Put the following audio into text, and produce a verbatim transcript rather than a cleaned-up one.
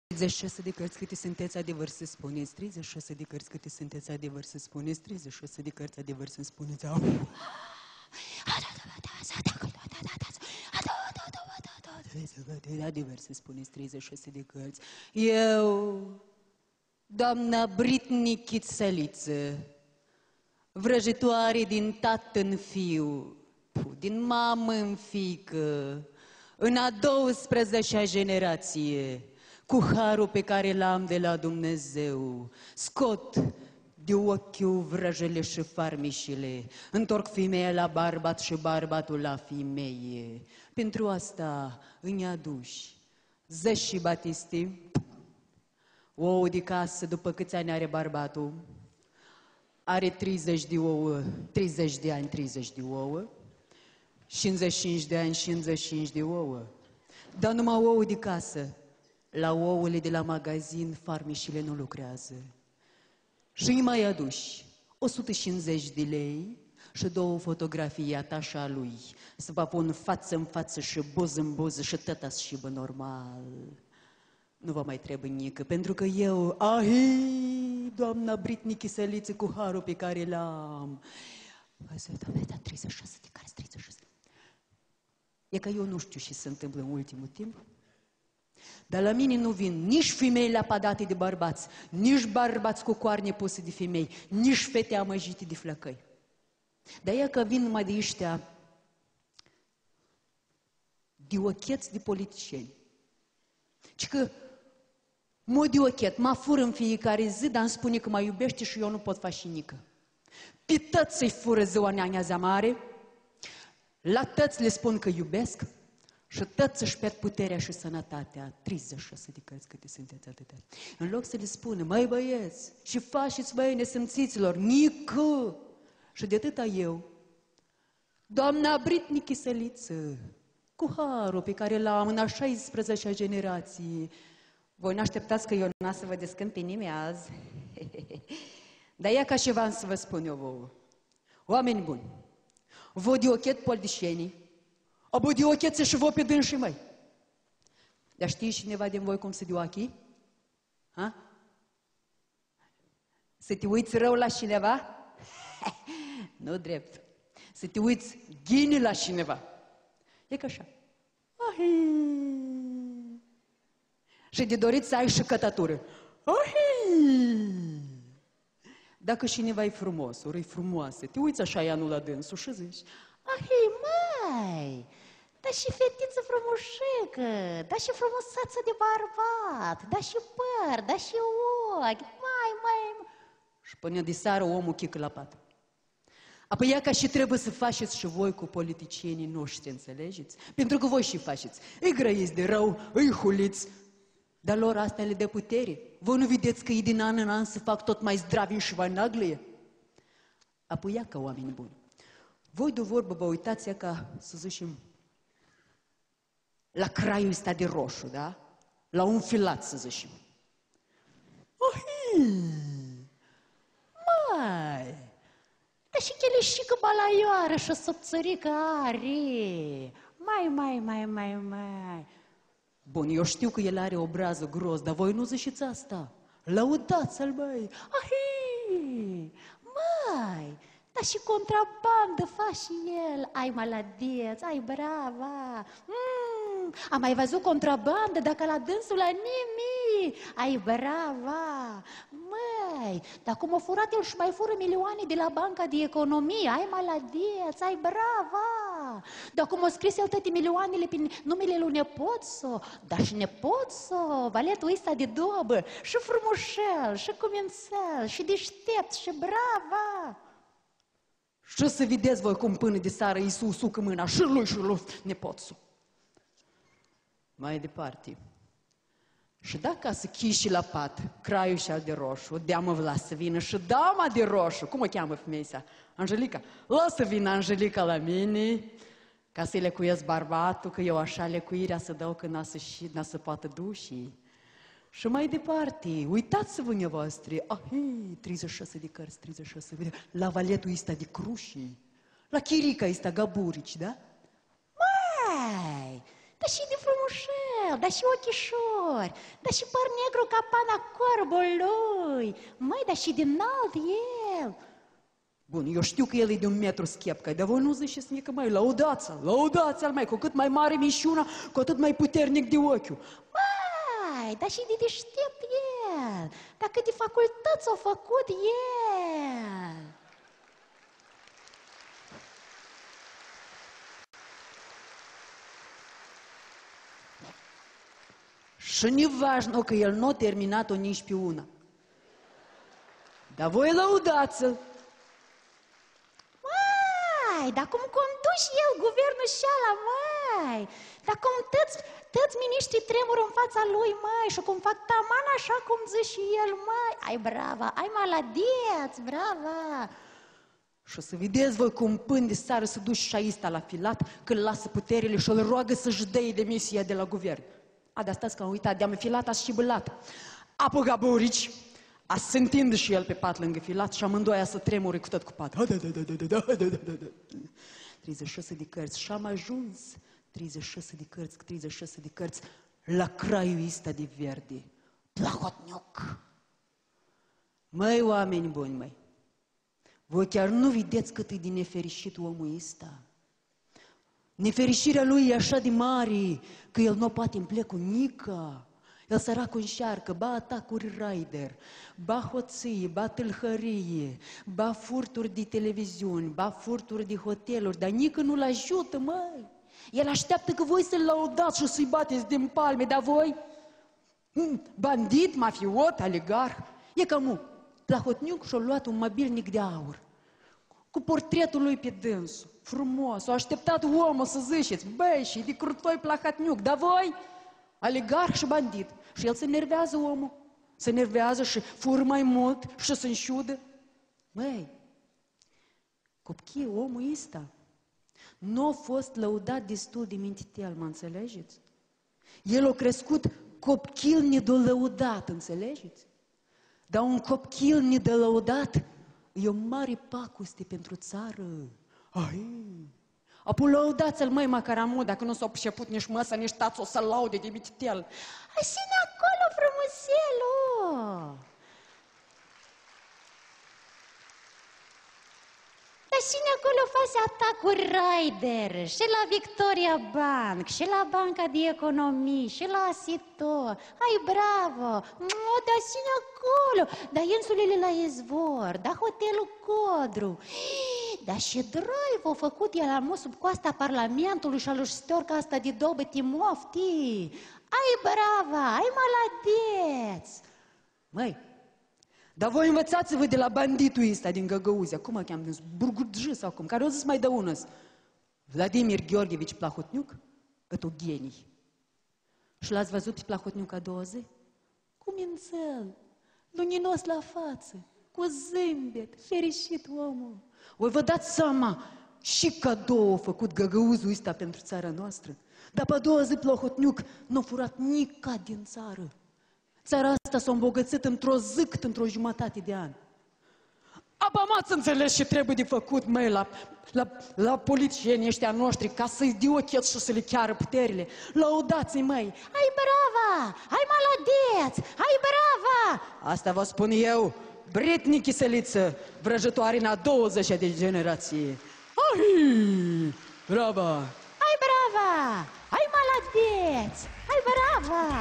treizeci și șase de cărți câte sunteți, adevăr să spuneți. treizeci și șase de cărți câte sunteți, adevăr să spuneți. treizeci și șase de cărți, adevăr să spuneți. Adevăr să spuneți, treizeci și șase de cărți. Eu, doamna Britney Chițăliță, vrăjitoare din tată în fiu, din mamă în fiică, în a douăsprezecea generație, cu harul pe care l-am de la Dumnezeu, scot de ochiul vrăjele și farmișile, întorc femeia la bărbat și bărbatul la femeie. Pentru asta îi aduși Zăș și Batisti, ouă de casă după câți ani are bărbatul, are treizeci de ouă, treizeci de ani, treizeci de ouă, cincizeci și cinci de ani, cincizeci și cinci de ouă, dar numai ouă de casă. La ouăle de la magazin, farmișile nu lucrează. Și îi mai aduși o sută cincizeci de lei și două fotografii a ta și a lui, să vă pun față în față și boz în boz și tăta și bă normal. Nu vă mai trebuie nică, pentru că eu, ahi, doamna Britney Chițăliță, cu harul pe care l-am. treizeci și șase de care treizeci și șase. E că eu nu știu ce se întâmplă în ultimul timp, dar la mine nu vin nici femei lapadate de bărbați, nici bărbați cu coarne puse de femei, nici fete amăjite de flăcăi. Dar e că vin numai de ăștia de ocheți de politicieni. Ci că mă de ochet, mă fură în fiecare zi, dar îmi spune că mă iubește și eu nu pot face nică. Pe tăți să-i fură ziua neagnea mare, la tăți le spun că iubesc, și tăți își pierd puterea și sănătatea. treizeci și șase de cărți câte sunteți atâtea. În loc să le spună, măi băieți, și faceți băi nesimțiților, nică! Și de atâta eu, doamna Britney Chițăliță, cu harul pe care l-am în a șaisprezecea generație, voi n-așteptați că eu n-a să vă descânt pe nimeni azi. Dar e ca ceva să vă spun eu vouă. Oameni buni, vă de ochet politicienii, abă de ochețe și vă pe dânsi măi. Dar știi cineva din voi cum se de ochii? Ha? Să te uiți rău la cineva? Nu drept. Să te uiți ghini la cineva. E ca așa. Ahi. Și de dorit să ai și cătătură. Ahi. Dacă cineva e frumos, ori e frumoasă, te uiți așa ea nu la dânsul și zici, ahi, măi, dar și fetiță frumușică, dar și frumusață de bărbat, dar și păr, dar și ochi, mai, mai... Și până de seară omul chică la pat. Apoi ea ca și trebuie să faceți și voi cu politicienii noștri, înțelegeți? Pentru că voi și faceți. Îi grăiți de rău, îi huliți, dar lor asta le dă putere. Voi nu vedeți că ei din an în an se fac tot mai zdravini și mai naglie? Apoi ea ca oameni buni. Voi de vorbă vă uitați ca, să zicem, la craiul ăsta de roșu, da? La un filat, să zicem. Ahi! Mai! Dar și chelișică balaioară și o subțărică are. Mai, mai, mai, mai, mai. Bun, eu știu că el are obrazul gros, dar voi nu ziceți asta. Lăudați-l, băi! Ahi! Mai! Dar și contrabandă faci și el. Ai maladeț, ai brava. Mm, am mai văzut contrabandă, dacă la dânsul la nimic. Ai brava. Măi, dar cum a furat el și mai fură milioane de la Banca de Economie. Ai maladeț, ai brava. Dar cum a scris el toate milioanele pe numele lui nepoțo. Dar și nepoțo, valetul ăsta de dobă. Și frumușel, și cumințel, și deștept, și brava. Și să vedeți voi cum până de seară Iisus sucă mâna și lui și lui nepoțul. Mai departe. Și dacă să chiși la pat craiul și al de roșu, dea-mă la să vină și dama de roșu, cum o cheamă femeia asta? Angelica. Lasă vină Angelica la mine ca să-i lecuiesc bărbatul, că eu așa lecuirea să dau că n-a să, și, n-a să poată duși. Și mai departe, uitați-vă nevoastre, ahi, treizeci și șase de cărți, treizeci și șase de... La valetul ăsta de crușii, la chirica ăsta gaburici, da? Mai, dar și de frumușel, dar și ochișor, flori, dar și păr negru ca pana corbului. Măi, dar și din înalt el. Bun, eu știu că el e de un metru schepcă, dar voi nu ziceți nică, mai lăudați-l, lăudați-l, mai, cu cât mai mare mișuna, cu atât mai puternic de ochiul. Mai, dar și de deștept el, dar câte facultăți a făcut el. Și nu важно că el nu a terminat-o nici pe una. Dar voi lăudați-l. Mai, dar cum conduci el guvernul șala, mai, dar cum toți, toți miniștrii tremură în fața lui, mai, și cum fac taman așa cum zice și el, mai, ai brava, ai maladeț, brava. Și o să vedeți voi cum până de seară se duce șaista la filat, când lasă puterile și îl roagă să-și dea demisia de la guvern. A, dar stați că am uitat, de-am filat a și bălat. Apuga Borici, a se întinde și el pe pat lângă filat și amândoi să tremure cu tot cu pat. Da, da, da, da, da, da, da, da, da. treizeci și șase de cărți și am ajuns, treizeci și șase de cărți, treizeci și șase de cărți, la craiul ăsta de verde. Plahotniuc. Măi, oameni buni, măi, voi chiar nu vedeți cât e de nefericit omul ăsta? Nefericirea lui e așa de mare că el nu poate împle cu nică. El săracul înșearcă, ba atacuri raider, ba hoție, ba tâlhărie, ba furturi de televiziuni, ba furturi de hoteluri, dar nică nu-l ajută, măi. El așteaptă că voi să-l lăudați și să-i bateți din palme, dar voi, bandit, mafiot, oligarh, e cam Plahotniuc și-a luat un mobilnic de aur, cu portretul lui pe dânsul, frumos, a așteptat omul să ziceți, băi, și de crutoi Plahotniuc, dar voi, oligarh și bandit. Și el se nervează, omul, se nervează și fură mai mult și se înșudă. Băi, copchie, omul ăsta nu a fost lăudat destul de mintitel, mă înțelegeți? El a crescut copchil nedolăudat, înțelegeți? Dar un copchil nedolăudat e o mare pacoste pentru țară. Ai! Apoi lăudați-l, măi, Macaramu, dacă nu s-a priceput nici măsa, nici tațul să-l laude de mititel. Hai să-ne acolo, frumuselul! Dar și acolo face atacuri raider, și la Victoria Bank, și la Banca de Economii, și la Asito. Hai, bravo! O, dar și acolo! Dar insulele la Izvor, dar hotelul Codru. Dar și drive a făcut el amu sub coasta Parlamentului și alușitor ca asta de dobă Timofti. Ai, brava! Ai, maladeț! Măi, dar voi învățați-vă de la banditul ăsta din Găgăuzia, cum o cheamă, din Burgurgi sau cum, care o zis mai de unăs. Vladimir Gheorghevici Plahotniuc, ăt o genii. Și l-ați văzut pe Plahotniuc a doua zi? Cu mințel, luminos la față, cu zâmbet, fericit omul. Voi vă dați seama și cadou a făcut Găgăuzul ăsta pentru țara noastră. Dar pe a doua zi Plahotniuc nu a furat nica din țară. Țara asta s-a îmbogățit într-o zi cât într-o jumătate de an. Aba m-ați înțeles ce trebuie de făcut, măi, la, la, la politicienii ăștia noștri ca să-i diochet și să le chiară puterile. Lăudați-i, măi! Hai, brava! Hai, maladeț! Hai, brava! Asta vă spun eu, Britney Chiseliță, vrăjătoare în a douăzecea de generație. Hai! Brava! Hai, brava! Hai, maladeț! Hai, brava!